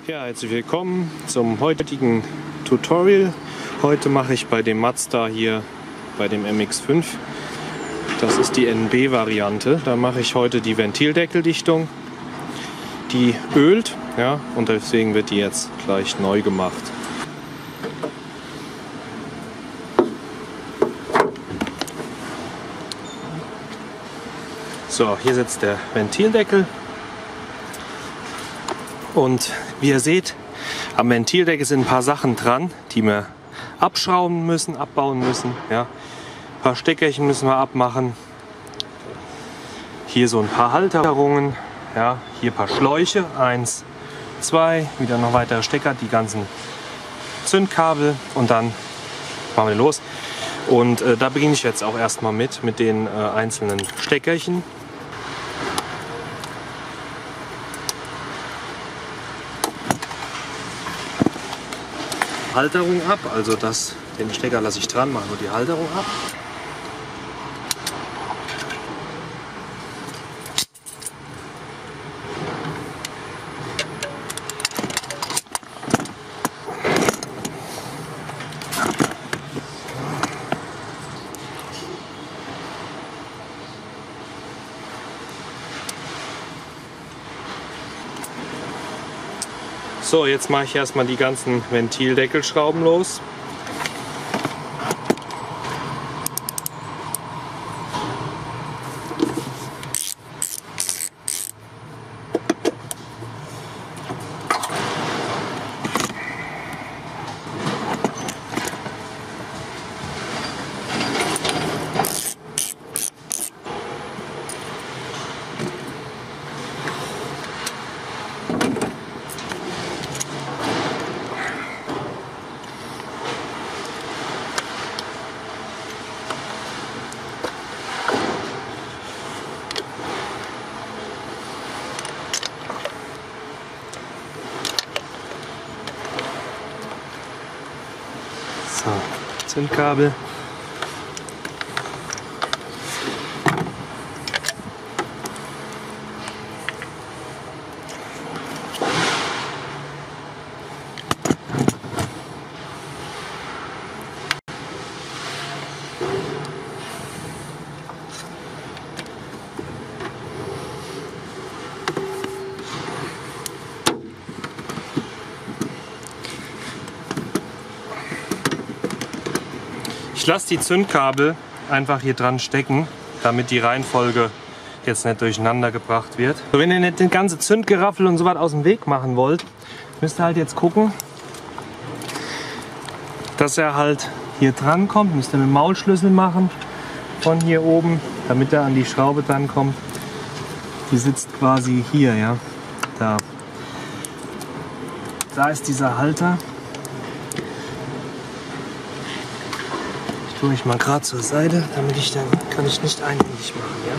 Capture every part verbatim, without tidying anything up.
Ja, herzlich willkommen zum heutigen Tutorial. Heute mache ich bei dem Mazda hier, bei dem M X fünf, das ist die N B-Variante, da mache ich heute die Ventildeckeldichtung. Die ölt, ja, und deswegen wird die jetzt gleich neu gemacht. So, hier sitzt der Ventildeckel. Und wie ihr seht, am Ventildeckel sind ein paar Sachen dran, die wir abschrauben müssen, abbauen müssen. Ja. Ein paar Steckerchen müssen wir abmachen. Hier so ein paar Halterungen. Ja. Hier ein paar Schläuche. Eins, zwei, wieder noch weitere Stecker, die ganzen Zündkabel. Und dann machen wir los. Und äh, da beginne ich jetzt auch erstmal mit, mit den äh, einzelnen Steckerchen. Halterung ab, also das, den Stecker lasse ich dran, mache nur die Halterung ab. So, jetzt mache ich erstmal die ganzen Ventildeckelschrauben los. So, Zündkabel. Ich lasse die Zündkabel einfach hier dran stecken, damit die Reihenfolge jetzt nicht durcheinander gebracht wird. So, wenn ihr nicht den ganzen Zündgeraffel und so was aus dem Weg machen wollt, müsst ihr halt jetzt gucken, dass er halt hier dran kommt. Müsst ihr mit dem Maulschlüssel machen von hier oben, damit er an die Schraube dran kommt. Die sitzt quasi hier, ja, da. Da ist dieser Halter. Tue ich mal gerade zur Seite, damit ich dann kann ich nicht einhändig machen, ja.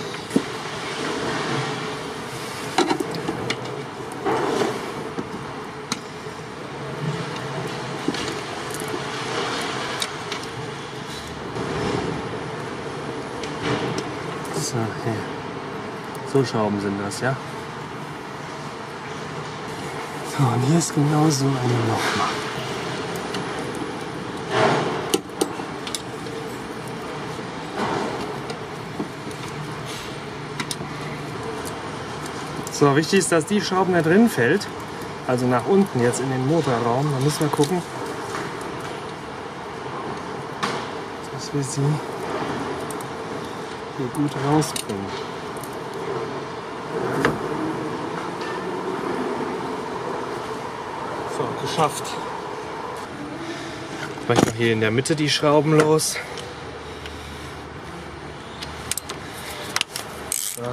So, hier. So Schrauben sind das, ja. So, und hier ist genau so ein Loch. So, wichtig ist, dass die Schraube nicht drin fällt, also nach unten jetzt in den Motorraum. Da müssen wir gucken, dass wir sie hier gut rausbringen. So, geschafft. Jetzt mache ich noch hier in der Mitte die Schrauben los. So.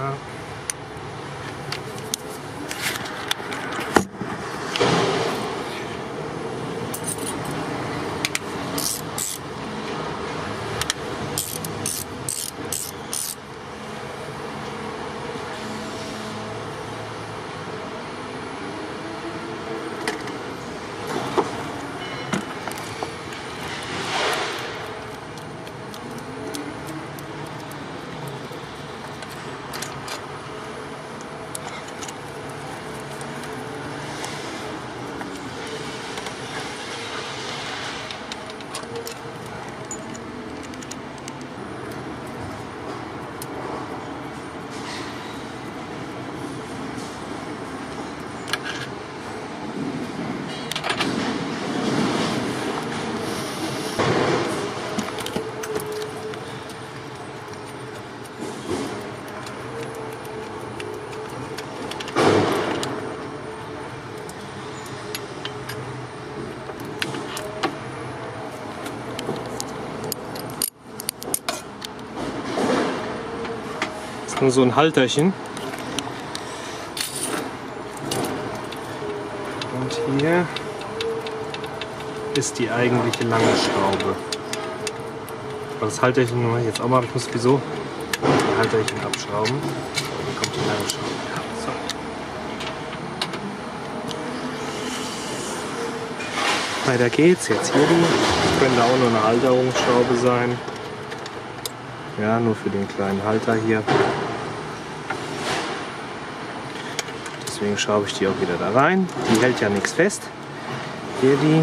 nur so ein Halterchen. Und hier ist die eigentliche lange Schraube. Das Halterchen mache ich jetzt auch mal, ich muss sowieso die Halterchen abschrauben. Dann kommt die lange Schraube. So. Weiter geht's, jetzt hier die. Könnte auch nur eine Halterungsschraube sein. Ja, nur für den kleinen Halter hier. Deswegen schraube ich die auch wieder da rein. Die hält ja nichts fest. Hier die.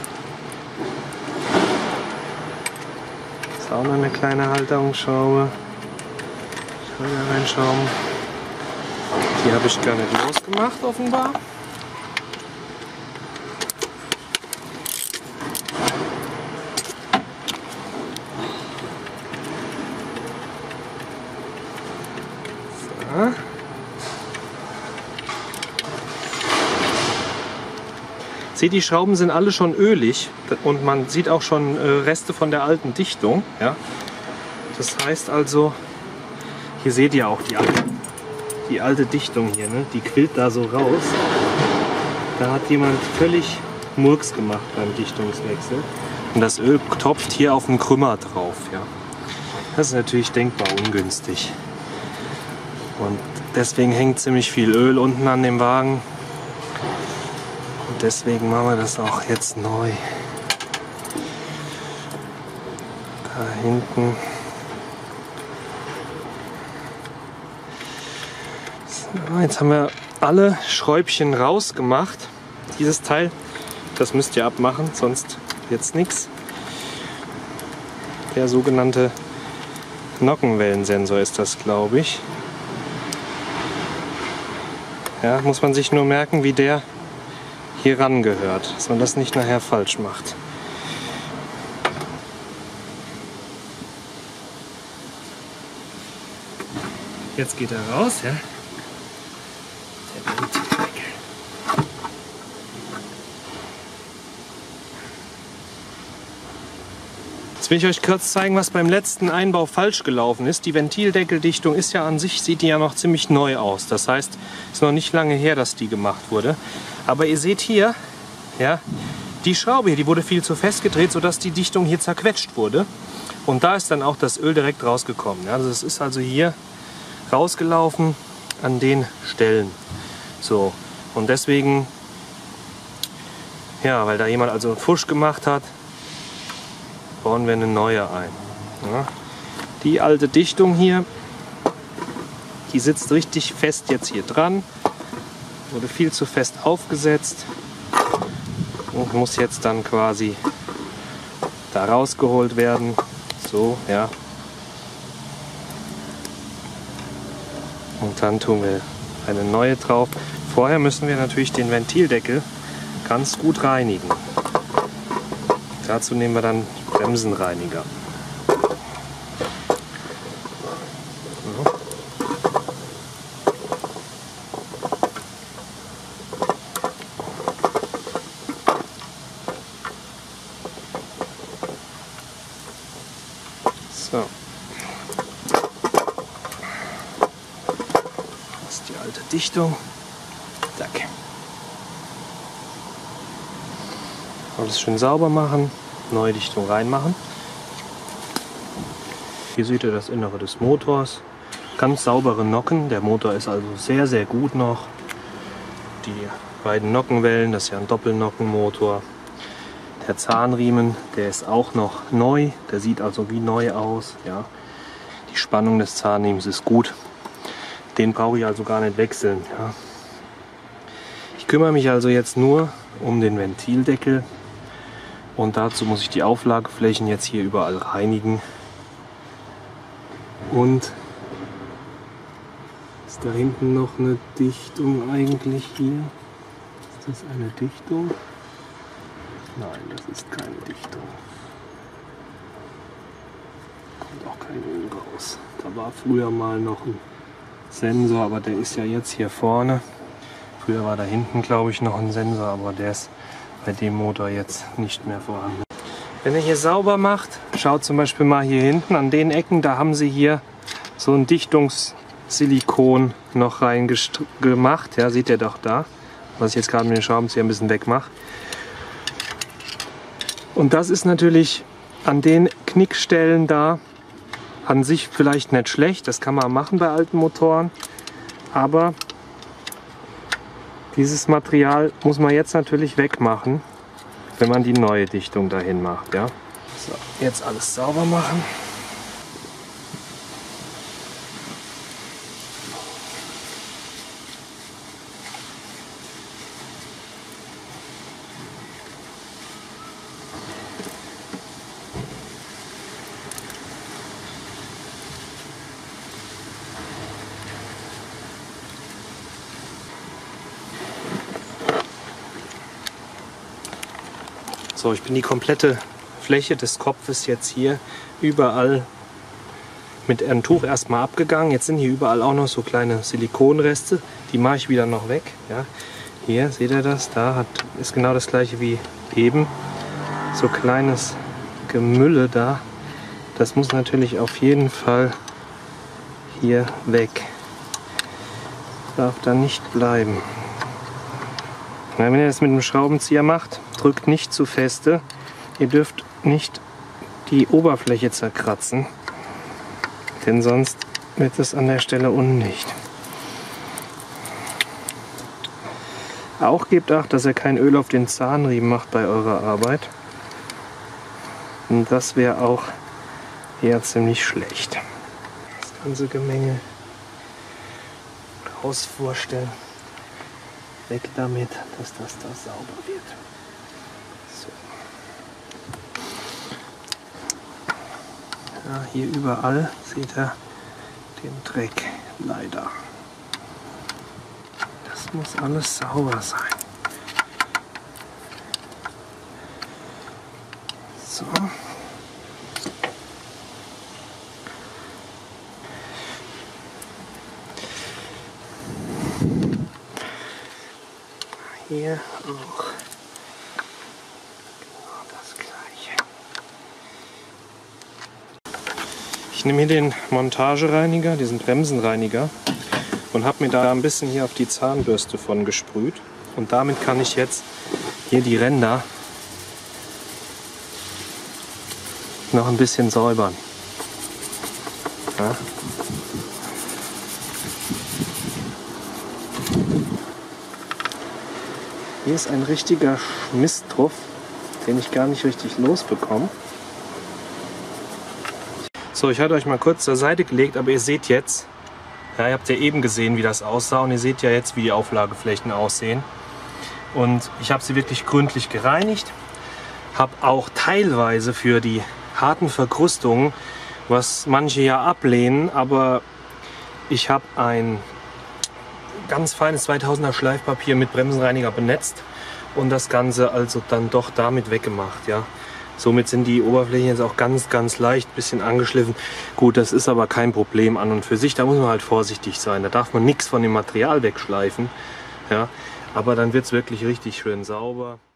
Ist auch noch eine kleine Halterungsschraube. Schon wieder reinschrauben. Die habe ich gar nicht losgemacht, offenbar. So. Seht, die Schrauben sind alle schon ölig und man sieht auch schon äh, Reste von der alten Dichtung. Ja? Das heißt also, hier seht ihr auch die alte, die alte Dichtung hier, ne? Die quillt da so raus. Da hat jemand völlig Murks gemacht beim Dichtungswechsel. Und das Öl tropft hier auf den Krümmer drauf. Ja? Das ist natürlich denkbar ungünstig. Und deswegen hängt ziemlich viel Öl unten an dem Wagen. Deswegen machen wir das auch jetzt neu. Da hinten. So, jetzt haben wir alle Schräubchen rausgemacht. Dieses Teil, das müsst ihr abmachen, sonst wird's nichts. Der sogenannte Nockenwellensensor ist das, glaube ich. Ja, muss man sich nur merken, wie der hier ran gehört, dass man das nicht nachher falsch macht. Jetzt geht er raus, ja. Der Ventildecker. Jetzt will ich euch kurz zeigen, was beim letzten Einbau falsch gelaufen ist. Die Ventildeckeldichtung ist ja an sich, sieht die ja noch ziemlich neu aus. Das heißt, es ist noch nicht lange her, dass die gemacht wurde. Aber ihr seht hier, ja, die Schraube hier, die wurde viel zu fest gedreht, sodass die Dichtung hier zerquetscht wurde. Und da ist dann auch das Öl direkt rausgekommen. Ja, also es ist also hier rausgelaufen an den Stellen. So, und deswegen, ja, weil da jemand also einen Fusch gemacht hat, bauen wir eine neue ein. Ja, die alte Dichtung hier, die sitzt richtig fest jetzt hier dran. Wurde viel zu fest aufgesetzt und muss jetzt dann quasi da rausgeholt werden. So, ja. Und dann tun wir eine neue drauf. Vorher müssen wir natürlich den Ventildeckel ganz gut reinigen. Dazu nehmen wir dann Bremsenreiniger. So. Das ist die alte Dichtung. Zack. Alles schön sauber machen, neue Dichtung reinmachen. Hier seht ihr das Innere des Motors. Ganz saubere Nocken. Der Motor ist also sehr, sehr gut noch. Die beiden Nockenwellen, das ist ja ein Doppelnockenmotor. Der Zahnriemen, der ist auch noch neu, der sieht also wie neu aus. Ja. Die Spannung des Zahnriemens ist gut. Den brauche ich also gar nicht wechseln. Ja. Ich kümmere mich also jetzt nur um den Ventildeckel und dazu muss ich die Auflageflächen jetzt hier überall reinigen. Und ist da hinten noch eine Dichtung eigentlich hier? Ist das eine Dichtung? Nein, das ist keine Dichtung. Kommt auch kein Öl raus. Da war früher mal noch ein Sensor, aber der ist ja jetzt hier vorne. Früher war da hinten, glaube ich, noch ein Sensor, aber der ist bei dem Motor jetzt nicht mehr vorhanden. Wenn ihr hier sauber macht, schaut zum Beispiel mal hier hinten an den Ecken, da haben sie hier so ein Dichtungs, Silikon noch reingemacht. Ja, seht ihr doch da, was ich jetzt gerade mit dem Schraubenzieher ein bisschen wegmache. Und das ist natürlich an den Knickstellen da an sich vielleicht nicht schlecht. Das kann man machen bei alten Motoren. Aber dieses Material muss man jetzt natürlich wegmachen, wenn man die neue Dichtung dahin macht. Ja? So, jetzt alles sauber machen. So, ich bin die komplette Fläche des Kopfes jetzt hier überall mit einem Tuch erstmal abgegangen. Jetzt sind hier überall auch noch so kleine Silikonreste. Die mache ich wieder noch weg. Ja. Hier, seht ihr das? Da hat, ist genau das gleiche wie eben. So kleines Gemülle da. Das muss natürlich auf jeden Fall hier weg. Darf da nicht bleiben. Wenn ihr das mit dem Schraubenzieher macht, drückt nicht zu feste. Ihr dürft nicht die Oberfläche zerkratzen, denn sonst wird es an der Stelle undicht. Auch gebt Acht, dass ihr kein Öl auf den Zahnriemen macht bei eurer Arbeit. Und das wäre auch eher ziemlich schlecht. Das ganze Gemenge rausvorstellen. Weg damit, dass das da sauber wird. So. Ja, hier überall seht ihr den Dreck, leider. Das muss alles sauber sein. So. Hier auch genau das Gleiche. Ich nehme hier den Montagereiniger, diesen Bremsenreiniger, und habe mir da ein bisschen hier auf die Zahnbürste von gesprüht. Und damit kann ich jetzt hier die Ränder noch ein bisschen säubern. Ja. Hier ist ein richtiger Schmisstruff, den ich gar nicht richtig losbekomme. So, ich hatte euch mal kurz zur Seite gelegt, aber ihr seht jetzt, ja, ihr habt ja eben gesehen, wie das aussah, und ihr seht ja jetzt, wie die Auflageflächen aussehen. Und ich habe sie wirklich gründlich gereinigt, habe auch teilweise für die harten Verkrustungen, was manche ja ablehnen, aber ich habe ein ganz feines zweitausender Schleifpapier mit Bremsenreiniger benetzt und das Ganze also dann doch damit weggemacht. Ja. Somit sind die Oberflächen jetzt auch ganz, ganz leicht ein bisschen angeschliffen. Gut, das ist aber kein Problem an und für sich. Da muss man halt vorsichtig sein. Da darf man nichts von dem Material wegschleifen. Ja. Aber dann wird es wirklich richtig schön sauber.